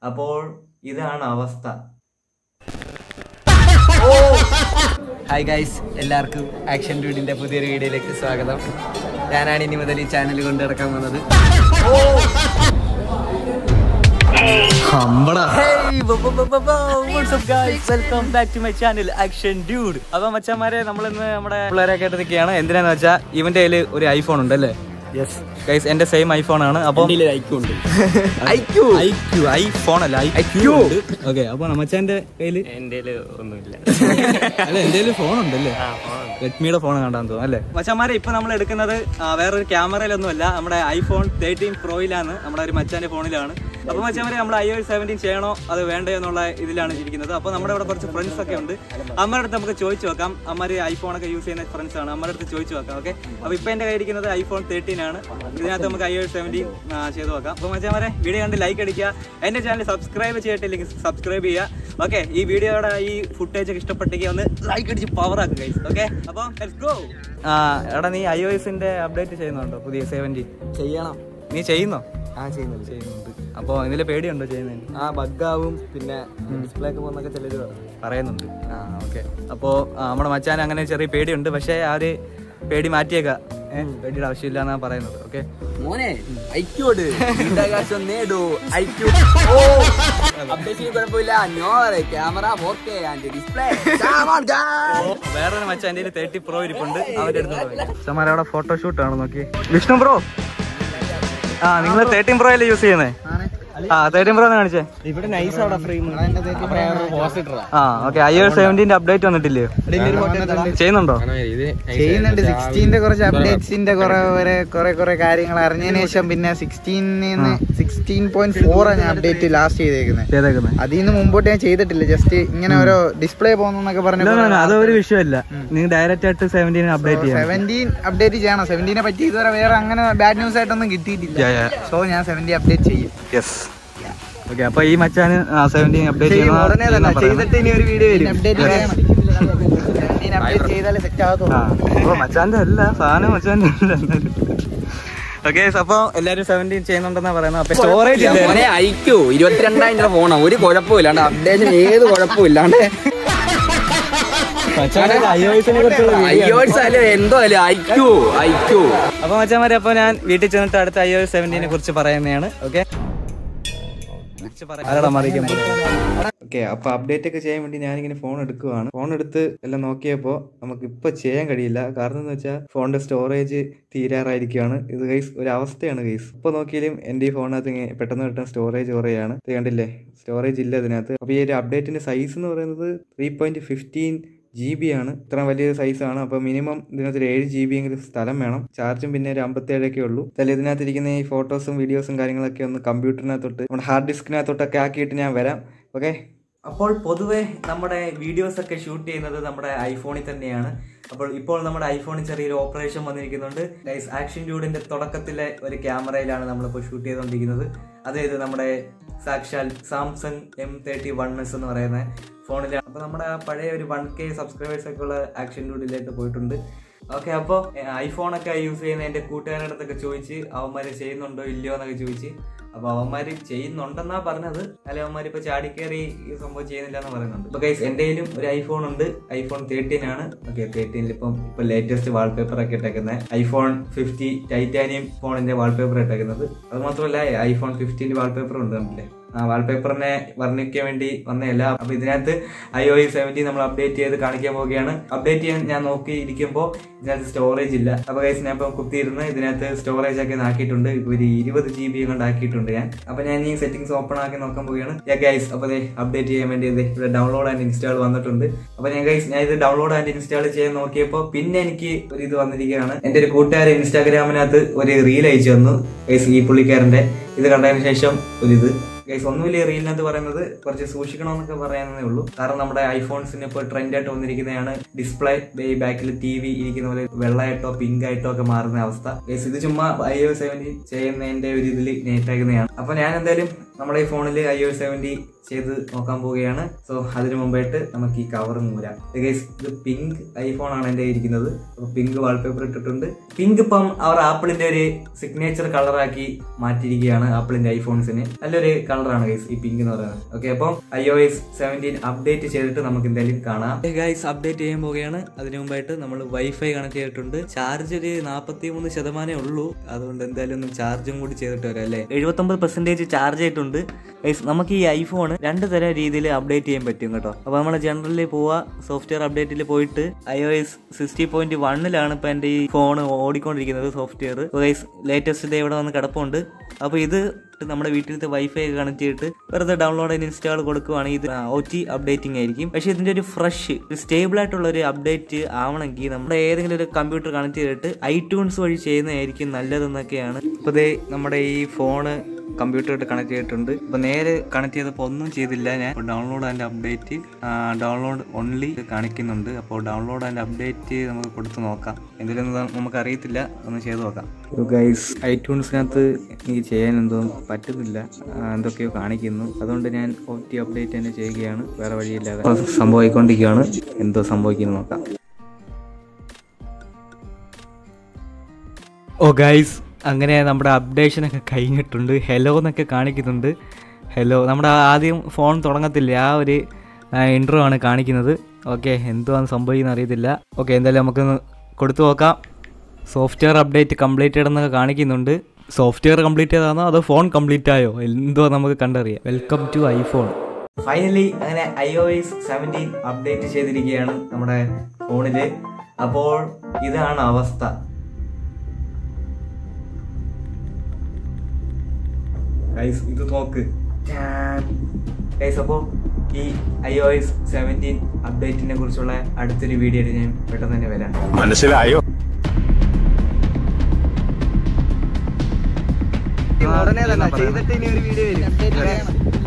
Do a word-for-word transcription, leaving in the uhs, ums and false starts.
അപ്പോൾ ഇതാണ് അവസ്ഥ. ഹായ് ഗൈസ്, എല്ലാവർക്കും ആക്ഷൻ ഡ്യൂഡിന്റെ പുതിയൊരു വീഡിയോയിലേക്ക് സ്വാഗതം. ഞാനാണ് ഇനി മുതൽ ഈ ചാനൽ കൊണ്ട് നടക്കാൻ വന്നത്. അപ്പൊ മച്ചന്മാരെ, നമ്മളിന്ന് നമ്മുടെ പിള്ളേരൊക്കെ ആയിട്ട് നിൽക്കുകയാണ്. എന്തിനാന്ന് വെച്ചാൽ ഇവന്റെ കയ്യിൽ ഒരു ഐഫോൺ ഉണ്ട് അല്ലേ? യെസ് ഗൈസ്, എന്റെ സെയിം ഐഫോൺ ആണ്. അപ്പൊ ഐഫോൺ അല്ല ഐക്യൂ ഉണ്ട്. ഓക്കെ, അപ്പൊ മച്ചാന്റെ കയ്യില് എന്റെ ഒന്നുമില്ല. അല്ല, എന്റെ ഫോൺ ഉണ്ടല്ലേ? റെഡ്മിയുടെ ഫോൺ കണ്ടാന്ന് തോന്നുന്നു അല്ലേ? മച്ചന്മാരെ, ഇപ്പൊ നമ്മൾ എടുക്കുന്നത് വേറൊരു ക്യാമറയിലൊന്നും അല്ല, നമ്മുടെ ഐഫോൺ തേർട്ടീൻ പ്രോയിലാണ്, നമ്മുടെ ഒരു മച്ചാന്റെ ഫോണിലാണ്. അപ്പൊ മച്ചന്മാരെ, നമ്മൾ ഐ ഒ എസ് സെവൻറ്റീൻ ചെയ്യണോ അത് വേണ്ടോ എന്നുള്ള ഇതിലാണ് ഇരിക്കുന്നത്. അപ്പൊ നമ്മുടെ ഇവിടെ കുറച്ച് ഫ്രണ്ട്സ് ഒക്കെ ഉണ്ട്. അമ്മയുടെ അടുത്ത് നമുക്ക് ചോദിച്ചു നോക്കാം. അമ്മര് ഐഫോൺ ഒക്കെ യൂസ് ചെയ്യുന്ന ഫ്രണ്ട്സ് ആണ്. അമ്മയുടെ അടുത്ത് ചോദിച്ചു നോക്കാം. ഓക്കെ, അപ്പൊ ഇപ്പൊ എന്റെ കയ്യിരിക്കുന്നത് ഐഫോൺ തേർട്ടീൻ ആണ്. ഇതിനകത്ത് നമുക്ക് ഐ ഒ എസ് സെവൻറ്റീൻ ചെയ്ത് നോക്കാം. അപ്പൊ മച്ചന്മാരെ, വീഡിയോ കണ്ട് ലൈക്ക് അടിക്കുക. എന്റെ ചാനൽ സബ്സ്ക്രൈബ് ചെയ്തിട്ടില്ലെങ്കിൽ സബ്സ്ക്രൈബ് ചെയ്യുക. ഓക്കെ, ഈ വീഡിയോയുടെ ഈ ഫുട്ടേജ് ഒക്കെ ഇഷ്ടപ്പെട്ടെങ്കിൽ ഒന്ന് ലൈക്ക് അടിച്ച് പവർ ആക്കുക ഗൈസ്. ഓക്കെ, അപ്പൊ ലെറ്റ്സ് ഗോ. ആ എടാ, നീ ഐ ഒ എസിന്റെ അപ്ഡേറ്റ് ചെയ്യുന്നുണ്ടോ? പുതിയ സെവൻറ്റീൻ ചെയ്യണം. നീ ചെയ്യുന്നോ? ആ ചെയ്യുന്നുണ്ട് ചെയ്യുന്നുണ്ട് അപ്പോൾ ഇതിൽ പേടിയുണ്ടോ ചെയ്യുന്നതിന്? ആ ബഗ്ഗാവും, പിന്നെ ഡിസ്പ്ലേ ഒക്കെ പോകുന്നൊക്കെ ചിലർ പറയുന്നുണ്ട്. ആ ഓക്കെ, അപ്പോൾ നമ്മുടെ മച്ചാൻ അങ്ങനെ ചെറിയ പേടിയുണ്ട്. പക്ഷേ ആ ഒരു പേടി മാറ്റിയേക്കാം. ഏഹ് പേടിയുടെ ആവശ്യമില്ല എന്നാ പറയുന്നത്. ഓക്കെ മോനെ, ഐക്യോട് നേടൂ. ഐക്യൂ കുഴപ്പമില്ല. Camera four K and display. വേറൊരു മച്ചാൻ്റെ തേർട്ടി പ്രോ ഇരിപ്പുണ്ട്, അവരുടെ അടുത്ത് സമാരം അവിടെ ഫോട്ടോഷൂട്ട് ആണ്. നോക്കി വിഷ്ണു ബ്രോ, ആ നിങ്ങൾ തേർട്ടീൻ പ്രോ അല്ലേ യൂസ് ചെയ്യുന്നേ? ആ തേർട്ടീൻ പ്രോ കാണിച്ചേ. ഇവിടെ നൈസ് അവിടെ ഫ്രെയിം. ആ ഓക്കെ, ഐ ഒ എസ് സെവൻറ്റീന്റെ അപ്ഡേറ്റ് വന്നിട്ടില്ലയോ? ചെയ്യുന്നുണ്ടോ? ചെയ്യുന്നുണ്ട്. സിക്സ്റ്റീന്റെ കുറച്ച് അപ്ഡേറ്റ്സിന്റെ കുറെ കുറെ കുറെ കാര്യങ്ങൾ അറിഞ്ഞതിന് ശേഷം പിന്നെ സിക്സ്റ്റീനിന്ന് സിക്സ്റ്റീൻ പോയിന്റ് ഫോർ ആണ് ഞാൻ അപ്ഡേറ്റ് ലാസ്റ്റ് ചെയ്തേക്കുന്നത്. അതിൽ നിന്ന് മുമ്പോട്ട് ഞാൻ ചെയ്തിട്ടില്ല. ജസ്റ്റ് ഇങ്ങനെ ഓരോ ഡിസ്പ്ലേ പോകുന്നൊക്കെ പറഞ്ഞു. അതൊരു വിഷയമല്ല, നിങ്ങൾ ഡയറക്റ്റ് ആയിട്ട് സെവൻറ്റീൻ അപ്ഡേറ്റ് ചെയ്യാം. സെവൻറ്റീൻ അപ്ഡേറ്റ് ചെയ്യണം. സെവൻറ്റീനെ പറ്റി ഇതുവരെ വേറെ അങ്ങനെ ബാഡ് ന്യൂസ് ആയിട്ടൊന്നും കിട്ടിയിട്ടില്ല. സോ ഞാൻ സെവൻറ്റീൻ അപ്ഡേറ്റ് ചെയ്യും. യെസ് ഓക്കെ, അപ്പൊ ഈ മച്ചാന് സെവൻറ്റീൻ അപ്ഡേറ്റ് ചെയ്തിട്ട് ഇനി ഒരു വീഡിയോ വരും. അപ്ഡേറ്റ് ചെയ്താലേ സെറ്റ് ആകത്തുള്ളൂ. മച്ചാന്റെ അല്ല സാധനം, മച്ചാന്റെ അല്ല. ഓക്കെ, അപ്പൊ എല്ലാരും സെവൻറ്റീൻ ചെയ്യുന്നുണ്ടെന്നാ പറയുന്നത്. അപ്പൊ സ്റ്റോറേജ് ഐക്യൂ ഇരുപത്തിരണ്ടായിരം രൂപ ഫോണാണ്, ഒരു കുഴപ്പമില്ലാണ്ട് അപ്ഡേഷൻ ഏത് കുഴപ്പമില്ലാണ്ട് എന്തോ അല്ലേ ഐക്യൂ ഐക്യൂ. അപ്പൊ മച്ചാമാരെ, അപ്പൊ ഞാൻ വീട്ടിൽ ചെന്നിട്ട് അടുത്ത ഐ ഒ എസ് സെവൻറ്റീനെ കുറിച്ച് പറയുന്നതാണ്. ഓക്കെ ഓക്കെ, അപ്പൊ അപ്ഡേറ്റ് ഒക്കെ ചെയ്യാൻ വേണ്ടി ഞാനിങ്ങനെ ഫോൺ എടുക്കുവാണ്. ഫോൺ എടുത്ത് എല്ലാം നോക്കിയപ്പോ നമുക്ക് ഇപ്പൊ ചെയ്യാൻ കഴിയില്ല. കാരണം എന്ന് വെച്ചാൽ ഫോണിന്റെ സ്റ്റോറേജ് തീരാറായിരിക്കുകയാണ്. ഇത് ഗൈസ് ഒരു അവസ്ഥയാണ് ഗൈസ്. ഇപ്പൊ നോക്കിയാലും എന്റെ ഈ ഫോണിനകത്ത് പെട്ടെന്ന് പെട്ടെന്ന് സ്റ്റോറേജ് കുറയാണ്. ഇത് കണ്ടില്ലേ, സ്റ്റോറേജ് ഇല്ല ഇതിനകത്ത്. അപ്പൊ ഈ ഒരു അപ്ഡേറ്റിന്റെ സൈസ് എന്ന് പറയുന്നത് three point fifteen G B ആണ്. ഇത്ര വലിയ സൈസാണ്. അപ്പൊ മിനിമം ഇതിനകത്ത് ഒരു ഏഴ് ജി ബി എങ്കിലും സ്ഥലം വേണം. ചാർജും പിന്നെ ഒരു അമ്പത്തേഴൊക്കെ ഉള്ളൂ. അതിൽ ഇതിനകത്തിരിക്കുന്ന ഈ ഫോട്ടോസും വീഡിയോസും കാര്യങ്ങളൊക്കെ ഒന്ന് കമ്പ്യൂട്ടറിനകത്തോട്ട് നമ്മുടെ ഹാർഡ് ഡിസ്കിനകത്തോട്ടൊക്കെ ആക്കിയിട്ട് ഞാൻ വരാം. ഓക്കെ, അപ്പോൾ പൊതുവെ നമ്മുടെ വീഡിയോസ് ഒക്കെ ഷൂട്ട് ചെയ്യുന്നത് നമ്മുടെ ഐഫോണിൽ തന്നെയാണ്. അപ്പോൾ ഇപ്പോൾ നമ്മുടെ ഐഫോണിൽ ചെറിയൊരു ഓപ്പറേഷൻ വന്നിരിക്കുന്നുണ്ട് ഗൈസ്. ആക്ഷൻ ഡ്യൂഡിന്റെ തുടക്കത്തിലെ ഒരു ക്യാമറയിലാണ് നമ്മളിപ്പോൾ ഷൂട്ട് ചെയ്തുകൊണ്ടിരിക്കുന്നത്. അതായത് നമ്മുടെ സാക്ഷാൽ Samsung M thirty one S എന്ന് പറയുന്ന ഫോണിലാണ്. അപ്പോൾ നമ്മുടെ ആ പഴയ ഒരു വൺ കെ സബ്സ്ക്രൈബേഴ്സ് ഒക്കെ ഉള്ള ആക്ഷൻ ഡ്യൂഡിലേക്ക് പോയിട്ടുണ്ട്. ഓക്കെ, അപ്പോൾ ഐഫോണൊക്കെ യൂസ് ചെയ്യുന്ന എൻ്റെ കൂട്ടുകാരുടെ അടുത്തൊക്കെ ചോദിച്ച് അവന്മാർ ചെയ്യുന്നുണ്ടോ ഇല്ലയോ എന്നൊക്കെ ചോദിച്ച്. അപ്പൊ അവന്മാര് ചെയ്യുന്നുണ്ടെന്നാ പറഞ്ഞത്, അല്ലെ അവന്മാർ ഇപ്പൊ ചാടിക്കേറി ഈ സംഭവം ചെയ്യുന്നില്ല എന്ന് പറയുന്നുണ്ട്. അപ്പൊ ഗൈസ്, എന്റെ കയ്യിലും ഒരു ഐഫോൺ ഉണ്ട്. ഐഫോൺ തേർട്ടീൻ ആണ്. ഓക്കെ, തേർട്ടീനിൽ ഇപ്പം ഇപ്പൊ ലേറ്റസ്റ്റ് വാൾപേപ്പർ ഒക്കെ ഇട്ടേക്കുന്നത് ഐഫോൺ ഫിഫ്റ്റി ടൈറ്റാനിയം ഫോണിന്റെ വാൾപേപ്പർ ഇട്ടേക്കുന്നത്. അത് മാത്രമല്ല ഐഫോൺ ഫിഫ്റ്റീന്റെ വാൾപേപ്പർ ഉണ്ട് നമ്മളെ. ആ വാൾപേപ്പറിനെ വർണ്ണിക്കാൻ വേണ്ടി വന്നതല്ല. അപ്പൊ ഇതിനകത്ത് ഐ ഒ എസ് സെവൻറ്റീൻ നമ്മൾ അപ്ഡേറ്റ് ചെയ്ത് കാണിക്കാൻ പോവുകയാണ്. അപ്ഡേറ്റ് ചെയ്യാൻ ഞാൻ നോക്കി ഇരിക്കുമ്പോൾ ഇതിനകത്ത് സ്റ്റോറേജ് ഇല്ല. അപ്പൊ ഗൈസ്, ഞാൻ ഇപ്പൊ കുത്തിയിരുന്ന് ഇതിനകത്ത് സ്റ്റോറേജ് ഒക്കെ ആക്കിയിട്ടുണ്ട്. ഇപ്പൊ ഒരു ഇരുപത് ജി ബി കൊണ്ട് ആക്കിയിട്ടുണ്ട് ഞാൻ. അപ്പൊ ഞാൻ ഈ സെറ്റിംഗ്സ് ഓപ്പൺ ആക്കി നോക്കാൻ പോവുകയാണ്. ഗൈസ്, അപ്പൊ അപ്ഡേറ്റ് ചെയ്യാൻ വേണ്ടി ഇവിടെ ഡൗൺലോഡ് ആൻഡ് ഇൻസ്റ്റാൾ വന്നിട്ടുണ്ട്. അപ്പൊ ഞാൻ ഗൈസ് ഞാൻ ഇത് ഡൗൺലോഡ് ആൻഡ് ഇൻസ്റ്റാൾ ചെയ്യാൻ നോക്കിയപ്പോൾ പിന്നെ എനിക്ക് ഒരു ഇത് വന്നിരിക്കുകയാണ്. എന്റെ ഒരു കൂട്ടുകാരൻ ഇൻസ്റ്റാഗ്രാമിനകത്ത് ഒരു റീൽ അയച്ചു തന്നു ഗൈസ്. ഈ പുള്ളിക്കാരന്റെ ഇത് കണ്ടതിന് ശേഷം ഒരു ഇത് ഗൈസ്, ഒന്നുമില്ല റീലിനകത്ത് പറയുന്നത് കുറച്ച് സൂക്ഷിക്കണമെന്നൊക്കെ പറയാനേ ഉള്ളൂ. കാരണം നമ്മുടെ ഐഫോൺസിന് ഇപ്പോൾ ട്രെൻഡ് ആയിട്ട് വന്നിരിക്കുന്നതാണ് ഡിസ്പ്ലേ ബാക്കിൽ ടി വി ഇരിക്കുന്ന പോലെ വെള്ളയായിട്ടോ പിങ്ക് ആയിട്ടോ ഒക്കെ മാറുന്ന അവസ്ഥ ഗൈസ്. ഇത് ചുമ്മാ ഐ ഒ സെവൻറ്റീൻ ചെയ്യുന്നതിന്റെ ഒരു ഇതിൽ നേട്ടാക്കുന്നതാണ്. അപ്പൊ ഞാൻ എന്തായാലും നമ്മുടെ ഈ ഫോണിൽ ഐ ഒ എസ് സെവൻറ്റി ചെയ്ത് നോക്കാൻ പോവുകയാണ്. സോ അതിനു മുമ്പായിട്ട് നമുക്ക് ഈ കവർ മൂരാം. ഗൈസ്, ഇത് പിങ്ക് ഐഫോൺ ആണ് എൻ്റെ ഇരിക്കുന്നത്. അപ്പോൾ പിങ്ക് വാൾപേപ്പർ ഇട്ടിട്ടുണ്ട്. പിങ്ക് ഇപ്പം അവർ ആപ്പിളിന്റെ ഒരു സിഗ്നേച്ചർ കളറാക്കി മാറ്റിയിരിക്കുകയാണ്. ആപ്പിളിന്റെ ഐഫോൺസിന് നല്ലൊരു കളറാണ് ഗൈസ് ഈ പിങ്ക് എന്ന് പറയുന്നത്. ഓക്കെ, അപ്പം I O S seventeen update ചെയ്തിട്ട് നമുക്ക് എന്തായാലും കാണാം. ഗൈസ്, അപ്ഡേറ്റ് ചെയ്യാൻ പോവുകയാണ്. അതിനു മുമ്പായിട്ട് നമ്മൾ വൈഫൈ കണക്ട് ചെയ്തിട്ടുണ്ട്. ചാർജ് ഒരു നാൽപ്പത്തി മൂന്ന് ശതമാനമേ ഉള്ളൂ. അതുകൊണ്ട് എന്തായാലും ഒന്ന് ചാർജും കൂടി ചെയ്തിട്ട് വരാം അല്ലേ. എഴുപത്തൊമ്പത് പെർസെന്റേജ് ചാർജ് ആയിട്ടുണ്ട്. ഗൈസ്, നമുക്ക് ഈ ഐഫോൺ രണ്ട് തരം രീതിയിൽ അപ്ഡേറ്റ് ചെയ്യാൻ പറ്റും കേട്ടോ. അപ്പോൾ നമ്മൾ ജനറലിൽ പോവാ, സോഫ്റ്റ്വെയർ അപ്ഡേറ്റിൽ പോയിട്ട് I O S sixty point വണ്ണിലാണ് ഇപ്പൊ എന്റെ ഈ ഫോൺ ഓടിക്കൊണ്ടിരിക്കുന്നത് സോഫ്റ്റ്വെയർ. ഗൈസ്, ലേറ്റസ്റ്റ് ഇത് ഇവിടെ വന്ന് കിടപ്പുണ്ട്. അപ്പോൾ ഇത് നമ്മുടെ വീട്ടിലത്തെ വൈഫൈ കണക്ട് ചെയ്തിട്ട് വെറുതെ ഡൗൺലോഡ് ചെയ്ത് ഇൻസ്റ്റാൾ കൊടുക്കുവാണെങ്കിൽ ഇത് ഒ ടി അപ്ഡേറ്റിംഗ് ആയിരിക്കും. പക്ഷെ ഇതിന്റെ ഒരു ഫ്രഷ് സ്റ്റേബിൾ ആയിട്ടുള്ള ഒരു അപ്ഡേറ്റ് ആവണമെങ്കിൽ നമ്മുടെ ഏതെങ്കിലും ഒരു കമ്പ്യൂട്ടർ കണക്ട് ചെയ്തിട്ട് ഐട്യൂൺസ് വഴി ചെയ്യുന്നതായിരിക്കും നല്ലതെന്നൊക്കെയാണ്. അപ്പോൾ ദേ നമ്മുടെ ഈ ഫോണ് കമ്പ്യൂട്ടറായിട്ട് കണക്ട് ചെയ്തിട്ടുണ്ട്. അപ്പോൾ നേരെ കണക്ട് ചെയ്തപ്പോൾ ഒന്നും ചെയ്തില്ല ഞാൻ. Download and update download only കാണിക്കുന്നുണ്ട്. അപ്പോൾ ഡൗൺലോഡ് ആൻഡ് അപ്ഡേറ്റ് നമുക്ക് കൊടുത്ത് നോക്കാം. എന്തെങ്കിലും നമുക്ക് അറിയത്തില്ല, ഒന്ന് ചെയ്ത് നോക്കാം. ഗൈസ്, ഐട്യൂൺസിനകത്ത് എനിക്ക് ചെയ്യാൻ എന്തോ പറ്റുന്നില്ല, എന്തൊക്കെയോ കാണിക്കുന്നു. അതുകൊണ്ട് ഞാൻ ഒ ടി അപ്ഡേറ്റ് തന്നെ ചെയ്യുകയാണ്, വേറെ വഴിയില്ലാതെ. സംഭവിക്കൊണ്ടിരിക്കുകയാണ്, എന്തോ സംഭവിക്കുന്നു നോക്കാം. ഓ ഗൈസ്, അങ്ങനെ നമ്മുടെ അപ്ഡേഷനൊക്കെ കഴിഞ്ഞിട്ടുണ്ട്. ഹലോ എന്നൊക്കെ കാണിക്കുന്നുണ്ട്. ഹലോ, നമ്മുടെ ആദ്യം ഫോൺ തുടങ്ങത്തില്ല, ആ ഒരു ഇൻട്രോ ആണ് കാണിക്കുന്നത്. ഓക്കെ, എന്തുവാണ് സംഭവിക്കുന്നത് അറിയത്തില്ല. ഓക്കെ, എന്തായാലും നമുക്കൊന്ന് കൊടുത്തു നോക്കാം. സോഫ്റ്റ്വെയർ അപ്ഡേറ്റ് കംപ്ലീറ്റഡ് എന്നൊക്കെ കാണിക്കുന്നുണ്ട്. സോഫ്റ്റ്വെയർ കംപ്ലീറ്റ് ചെയ്താണോ അതോ ഫോൺ കംപ്ലീറ്റ് ആയോ, എന്തോ നമുക്ക് കണ്ടറിയാം. Welcome to iPhone. ഫൈനലി അങ്ങനെ I O S seventeen update ചെയ്തിരിക്കുകയാണ് നമ്മുടെ ഫോണില്. അപ്പോൾ ഇതാണ് അവസ്ഥ. ഗൈസ്, ഇത് നോക്ക് ഗൈസ്. അപ്പോൾ ഈ ഐ ഒ എസ് സെവൻറ്റീൻ അപ്ഡേറ്റിനെ കുറിച്ചുള്ള അടുത്തൊരു വീഡിയോ ഞാൻ പെട്ടെന്ന് തന്നെ വരാം. മനസ്സിലായോ? ഉടനെ തന്നെ ചെയ്തിട്ട് ഇനി ഒരു വീഡിയോ വരും.